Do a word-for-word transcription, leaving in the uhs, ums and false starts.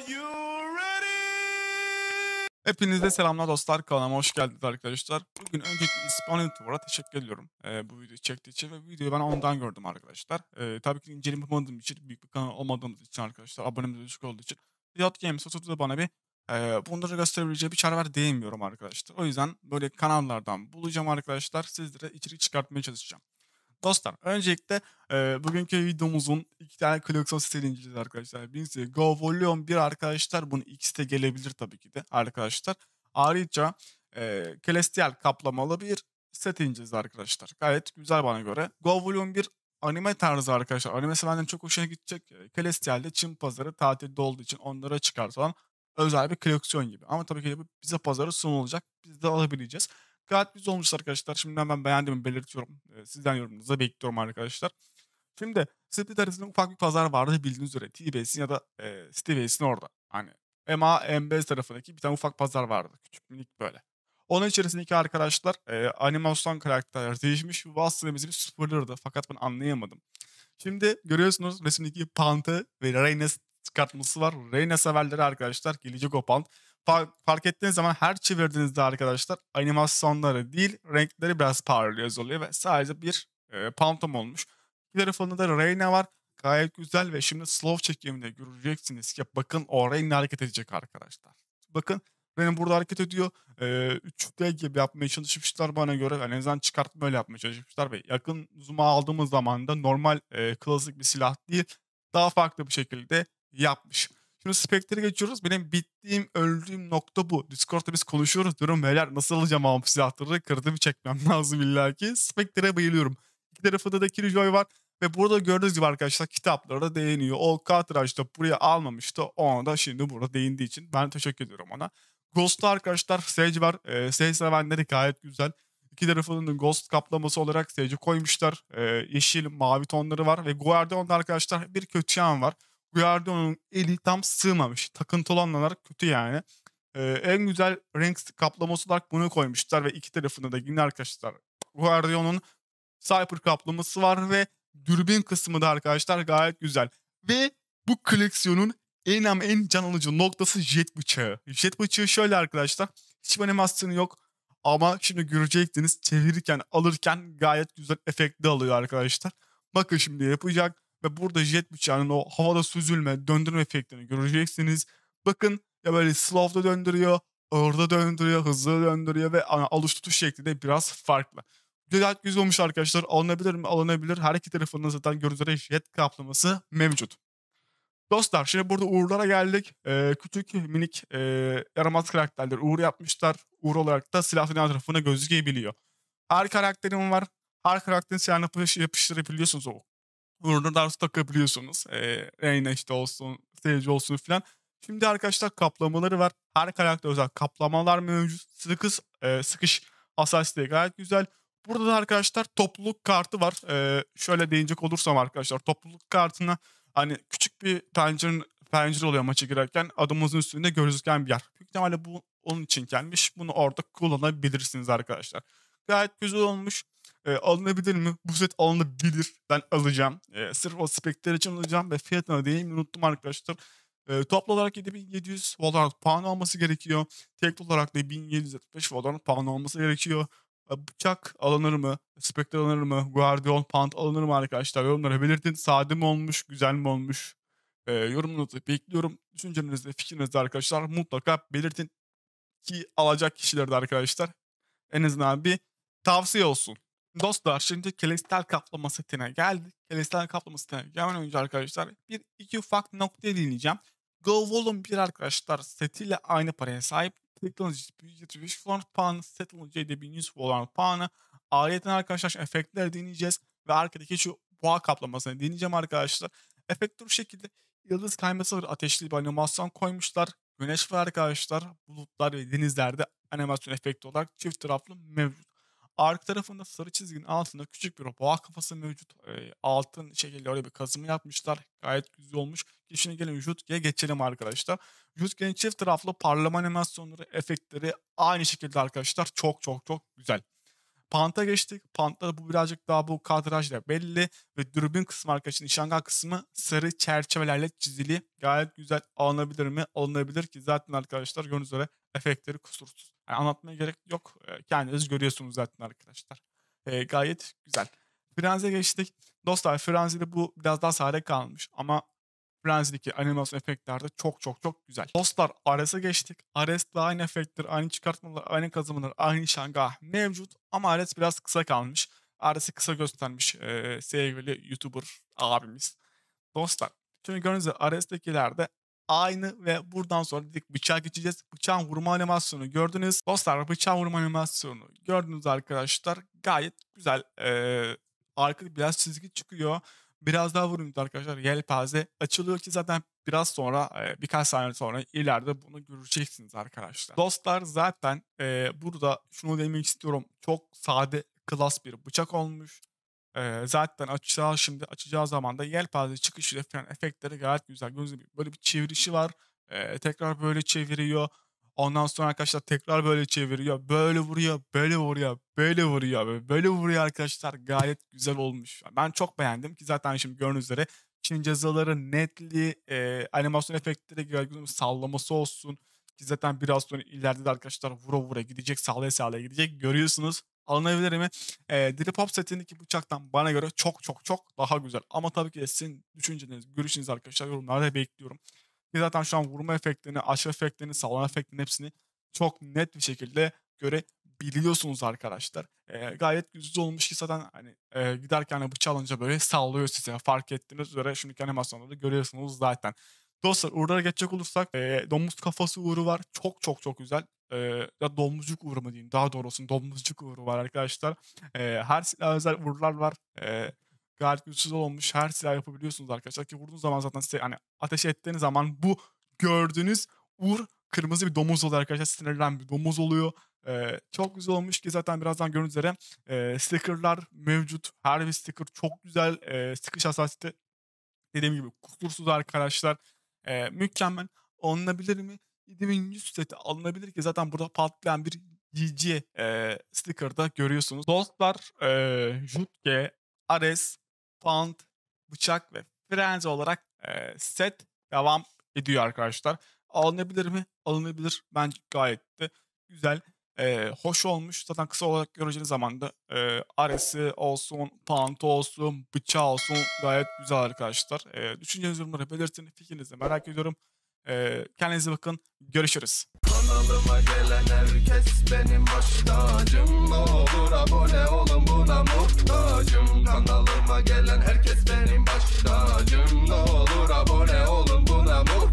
You ready? Hepinize selamlar dostlar, kanalıma hoş geldiniz arkadaşlar. Bugün öncelikle İspanya YouTuber'a teşekkür ediyorum ee, bu videoyu çektiği için ve videoyu ben ondan gördüm arkadaşlar. Ee, tabii ki inceleme yapamadığım için, büyük bir kanal olmadığımız için arkadaşlar, abonemiz düşük olduğu için Riot Games oturdu da bana bir e, bunları gösterebileceği bir çare var diyemiyorum arkadaşlar. O yüzden böyle kanallardan bulacağım arkadaşlar, sizlere içerik çıkartmaya çalışacağım. Dostlar öncelikle e, bugünkü videomuzun iki tane koleksiyon siteli inceleyeceğiz arkadaşlar. Birincisi Go Volume bir arkadaşlar. Bunun ikisi de gelebilir tabii ki de arkadaşlar. Ayrıca e, Celestial kaplamalı bir set inceleyeceğiz arkadaşlar. Gayet güzel bana göre. Go Volume bir anime tarzı arkadaşlar. Animesi benden çok hoşuna gidecek. E, Celestial'de Çin pazarı tatilde olduğu için onlara çıkartılan özel bir koleksiyon gibi. Ama tabii ki de bu bize pazarı sunulacak. Biz de alabileceğiz. Gayet güzel olmuş arkadaşlar. Şimdiden ben beğendiğimi belirtiyorum. Eee, sizden yorumunuzu da bekliyorum arkadaşlar. Şimdi Split arasında ufak bir pazar vardı bildiğiniz üzere. T-Base'in ya da eee City orada. Hani M A M B tarafındaki bir tane ufak pazar vardı. Küçük minik böyle. Onun içerisindeki arkadaşlar eee, animasyon karakterler değişmiş. Bu aslında bizim spoiler'dı. Fakat ben anlayamadım. Şimdi görüyorsunuz resimdeki Pant'ı ve Reyna çıkartması var. Reyna severleri arkadaşlar gelecek o Pant. Fa- fark ettiğiniz zaman her çevirdiğinizde arkadaşlar animasyonları değil renkleri biraz parlıyor oluyor ve sadece bir e, Phantom olmuş. Bir tarafında da Reyna var. Gayet güzel ve şimdi slow çekiminde göreceksiniz ki bakın o Reyna hareket edecek arkadaşlar. Bakın Reyna burada hareket ediyor. Ee, üç D gibi yapmaya çalışmışlar bana göre. Yani en azından çıkartma öyle yapmaya çalışmışlar ve yakın zoom'a aldığımız zaman da normal e, klasik bir silah değil daha farklı bir şekilde yapmış. Şimdi Spectre'e geçiyoruz. Benim bittiğim, öldüğüm nokta bu. Discord'da biz konuşuyoruz. Diyorum beyler nasıl alacağım ama bu silahları? Kırdımı çekmem lazım illaki. Spectre'e bayılıyorum. İki tarafında da Killjoy var. Ve burada gördüğünüz gibi arkadaşlar kitaplara da değiniyor. O Cartridge'da buraya almamıştı. Ona da şimdi burada değindiği için ben teşekkür ediyorum ona. Ghost'ta arkadaşlar Sage var. Ee, Sage sevenleri gayet güzel. İki tarafının da Ghost kaplaması olarak Sage'i koymuşlar. Ee, yeşil, mavi tonları var. Ve Guardian'da arkadaşlar bir kötü yan var. Guardian'ın eli tam sığmamış. Takıntılı olanlar kötü yani. Ee, en güzel renk kaplaması olarak bunu koymuşlar. Ve iki tarafında da yine arkadaşlar Guardian'ın Cyper kaplaması var ve dürbün kısmı da arkadaşlar gayet güzel. Ve bu koleksiyonun en ama en can alıcı noktası jet bıçağı. Jet bıçağı şöyle arkadaşlar. Hiçbir animasyonu yok. Ama şimdi göreceksiniz çevirirken alırken gayet güzel efektli alıyor arkadaşlar. Bakın şimdi yapacak ve burada jet bıçağının o havada süzülme, döndürme efektini göreceksiniz. Bakın ya böyle slow'da döndürüyor, ağırda döndürüyor, hızlı döndürüyor ve ana- alış tutuş şekli de biraz farklı. Gayet güzel olmuş arkadaşlar. Alınabilir mi? Alınabilir. Her iki tarafında zaten gördüğünüz üzere jet kaplaması mevcut. Dostlar şimdi burada Uğur'lara geldik. Ee, küçük minik e, yaramaz karakterler Uğur yapmışlar. Uğur olarak da silah dünya tarafına gözükebiliyor. Her karakterim var. Her karakterin silahını yapış, yapıştırabiliyorsunuz. O Uğur'da da takabiliyorsunuz. Ee, Reyna işte olsun, Sage olsun filan. Şimdi arkadaşlar kaplamaları var. Her karakter özel kaplamalar mevcut. Sıkış, e, sıkış hassasiyeti gayet güzel. Burada da arkadaşlar topluluk kartı var. Ee, şöyle değinecek olursam arkadaşlar topluluk kartına hani küçük bir pencere, pencere oluyor maça girerken adımızın üstünde gözüken bir yer. Büyük ihtimalle bu onun için gelmiş. Bunu orada kullanabilirsiniz arkadaşlar. Gayet güzel olmuş. Ee, alınabilir mi? Bu set alınabilir. Ben alacağım. Ee, sırf o spekler için alacağım ve fiyatını değil unuttum arkadaşlar. Ee, toplu olarak yedi bin yedi yüz Valorant puan olması gerekiyor. Tek olarak da bin yedi yüz yetmiş beş Valorant puan olması gerekiyor. Ee, bıçak alınır mı? Spectre alınır mı? Guardian Pant alınır mı arkadaşlar? Yorumlara belirtin. Sade mi olmuş? Güzel mi olmuş? Ee, yorumunuzu bekliyorum. Düşüncelerinizi, fikrinizi arkadaşlar mutlaka belirtin ki alacak kişiler de arkadaşlar en azından bir tavsiye olsun. Dostlar şimdi Celestial kaplama setine geldik. Celestial kaplama setine gelmeden önce arkadaşlar bir iki ufak noktaya değineceğim. Go Volume bir arkadaşlar setiyle aynı paraya sahip. Teknolojisi bin yetmiş beş Valorant puanı, teknolojiye de bin yüz Valorant puanı. Ayrıca arkadaşlar efektleri deneyeceğiz ve arkadaki şu boğa kaplamasını deneyeceğim arkadaşlar. Efekt bu şekilde yıldız kayması var. Ateşli bir animasyon koymuşlar. Güneş var arkadaşlar. Bulutlar ve denizlerde animasyon efekti olarak çift taraflı mevcut. Arka tarafında sarı çizginin altında küçük bir boğa kafası mevcut. Eee, altın şekilde öyle bir kazımı yapmışlar. Gayet güzel olmuş. Şimdi gelin Jutke'ye geçelim arkadaşlar. Jutke'nin çift taraflı parlama animasyonları, efektleri aynı şekilde arkadaşlar çok çok çok güzel. Pant'a geçtik. Pant'ta bu birazcık daha bu kadrajla belli ve dürbün kısmı arkadaşlar nişangah kısmı sarı çerçevelerle çizili. Gayet güzel alınabilir mi? Alınabilir ki zaten arkadaşlar gördüğünüz üzere efektleri kusursuz. Yani anlatmaya gerek yok. Eee, kendiniz görüyorsunuz zaten arkadaşlar. Eee, gayet güzel. Frenzy'e geçtik. Dostlar Frenzy'de bu biraz daha sade kalmış ama Frenzy'deki animasyon efektler de çok çok çok güzel. Dostlar Ares'e geçtik. Ares'te aynı efektler, aynı çıkartmalar, aynı kazımalar, aynı nişangah mevcut ama Ares biraz kısa kalmış. Ares'i kısa göstermiş eee, sevgili YouTuber abimiz. Dostlar şimdi gördüğünüz gibi Ares'tekilerde aynı ve buradan sonra dedik bıçağa geçeceğiz. Bıçağın vurma animasyonu gördünüz. Dostlar bıçağın vurma animasyonu gördünüz arkadaşlar. Gayet güzel. Eee arkada biraz çizgi çıkıyor. Biraz daha vurunca arkadaşlar yelpaze açılıyor ki zaten biraz sonra eee, birkaç saniye sonra ileride bunu göreceksiniz arkadaşlar. Dostlar zaten eee, burada şunu demek istiyorum. Çok sade, klas bir bıçak olmuş. Eee, zaten açacağı şimdi açacağı zaman da yelpaze çıkışıyla falan efektleri gayet güzel. Gördüğünüz gibi böyle bir çevirişi var. Eee, tekrar böyle çeviriyor. Ondan sonra arkadaşlar tekrar böyle çeviriyor. Böyle vuruyor, böyle vuruyor, böyle vuruyor ve böyle vuruyor arkadaşlar. Gayet güzel olmuş. Ben çok beğendim ki zaten şimdi gördüğünüz üzere Çin cezaları, netliği, eee, animasyon efektleri, gördüğünüz gibi sallaması olsun ki zaten biraz sonra ileride de arkadaşlar vura vura gidecek, sallaya sallaya gidecek. Görüyorsunuz. Alınabilir mi? Eee Drip Hop setindeki bıçaktan bana göre çok çok çok daha güzel. Ama tabii ki de sizin düşünceniz, görüşünüzü arkadaşlar yorumlarda bekliyorum. Ki zaten şu an vurma efektlerini, aşırı efektlerini, sallama efektlerini hepsini çok net bir şekilde görebiliyorsunuz arkadaşlar. Eee, gayet güzel olmuş ki zaten hani eee, giderken de bıçağı alınca böyle sallıyor size. Fark ettiğiniz üzere şimdiki animasyonda da görüyorsunuz zaten. Dostlar uğurlara geçecek olursak eee, domuz kafası uğuru var. Çok çok çok güzel. Eee, ya domuzcuk uğuru mu diyeyim daha doğrusu domuzcuk uğuru var arkadaşlar. Eee, her silah özel uğurlar var. Eee gayet güçsüz olmuş. Her silah yapabiliyorsunuz arkadaşlar ki vurduğunuz zaman zaten size hani ateş ettiğiniz zaman bu gördüğünüz uğur kırmızı bir domuz oluyor arkadaşlar. Sinirlen bir domuz oluyor. Eee, çok güzel olmuş ki zaten birazdan gördüğünüz üzere eee sticker'lar mevcut. Her bir sticker çok güzel. Eee sıkış hassasiyeti dediğim gibi kusursuz arkadaşlar. Eee, mükemmel. Alınabilir mi? yedi bin yüz seti alınabilir ki zaten burada patlayan bir G G eee sticker'da görüyorsunuz. Dostlar eee Jutge, Ares, Pant, bıçak ve frenzi olarak eee, set devam ediyor arkadaşlar. Alınabilir mi? Alınabilir. Bence gayet de güzel. Eee, hoş olmuş. Zaten kısa olarak göreceğiniz zaman da eee Ares'i olsun, Pant'ı olsun, bıçağı olsun gayet güzel arkadaşlar. Eee düşüncenizi yorumlara belirtin. Fikrinizi merak ediyorum. Eee kendinize bakın. Görüşürüz. Kanalıma gelen herkes benim baş tacım. Ne olur abone olun, buna muhtacım. Kanalıma gelen herkes benim baş tacım. Ne olur abone olun, buna muhtacım.